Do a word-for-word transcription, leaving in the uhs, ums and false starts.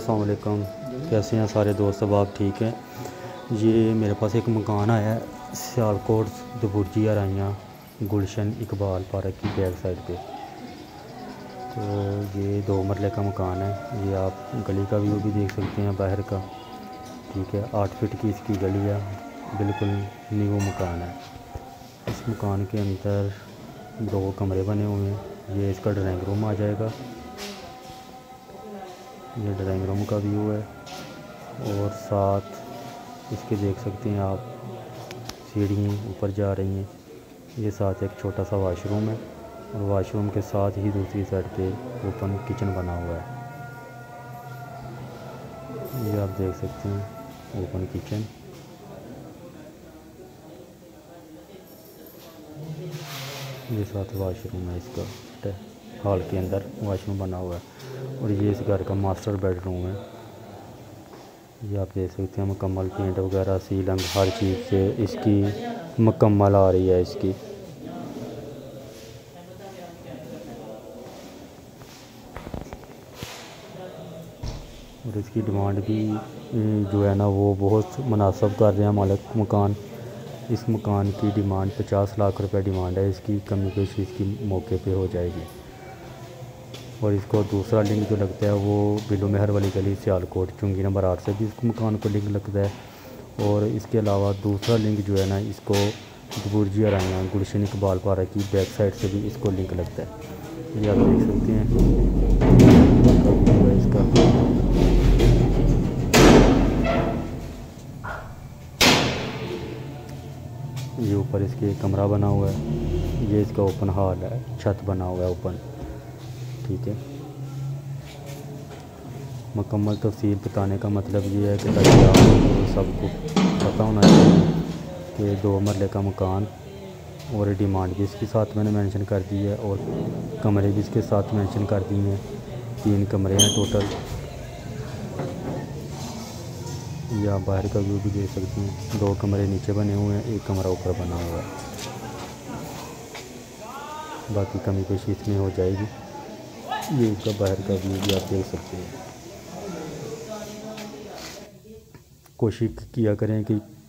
अस्सलाम वालेकुम। कैसे हैं सारे दोस्त? अब आप ठीक हैं? ये मेरे पास एक मकान आया है सियालकोट दबुर्जी अराइयाँ गुलशन इकबाल पार्क की बैक साइड पे। तो ये दो मरले का मकान है। ये आप गली का व्यू भी देख सकते हैं बाहर का। ठीक है, आठ फीट की इसकी गली है, बिल्कुल न्यू मकान है। इस मकान के अंदर दो कमरे बने हुए हैं। ये इसका ड्राइंग रूम आ जाएगा। ये ड्राइंग रूम का व्यू है और साथ इसके देख सकते हैं आप सीढ़ियाँ ऊपर जा रही हैं। ये साथ एक छोटा सा वाशरूम है और वाशरूम के साथ ही दूसरी साइड पे ओपन किचन बना हुआ है। ये आप देख सकते हैं ओपन किचन। ये साथ वाशरूम है, इसका हॉल के अंदर वाशरूम बना हुआ है और ये इस घर का मास्टर बेडरूम है। ये आप देख सकते हैं मुकम्मल पेंट वगैरह सीलिंग हर चीज़ से इसकी मुकम्मल आ रही है इसकी। और इसकी डिमांड भी जो है ना वो बहुत मुनासिब कर रहे हैं मालिक मकान। इस मकान की डिमांड पचास लाख रुपए डिमांड है इसकी। कमी पेशी इसकी मौके पे हो जाएगी। और इसको दूसरा लिंक जो लगता है वो बिलो मेहर वाली गली सियालकोट चुंगी नंबर आठ से भी इसको मकान को लिंक लगता है। और इसके अलावा दूसरा लिंक जो है ना इसको दबुर्जी अराइयाँ गुलशन इकबाल पार्क की बैक साइड से भी इसको लिंक लगता है। ये आप देख सकते हैं इसका। ये ऊपर इसके कमरा बना हुआ है। ये इसका ओपन हॉल है, छत बना हुआ है ओपन। ठीक है, मुकम्मल तफसील बताने का मतलब ये है कि ताकि आपको सबको पता होना चाहिए कि दो मरले का मकान और डिमांड भी इसके साथ मैंने मेंशन कर दी है और कमरे भी इसके साथ मेंशन कर दिए हैं। तीन कमरे हैं टोटल। ये आप बाहर का व्यू भी देख सकते हैं। दो कमरे नीचे बने हुए हैं, एक कमरा ऊपर बना हुआ है। बाकी कमी पेशी इसमें हो जाएगी। ये इसका बाहर का व्यू भी आप देख सकते हैं। कोशिश किया करें कि